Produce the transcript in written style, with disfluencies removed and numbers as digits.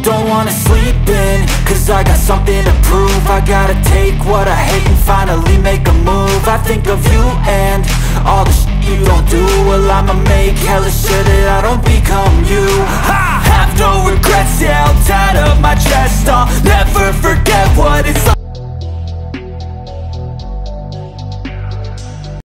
don't wanna sleep in, cause I got something to prove. I gotta take what I hate and finally make a move. I think of you and all the shit you don't do. Well, I'ma make hella sure that I don't become you. I have no regrets, yeah, I'll tie up my chest. I'll never forget what it's like.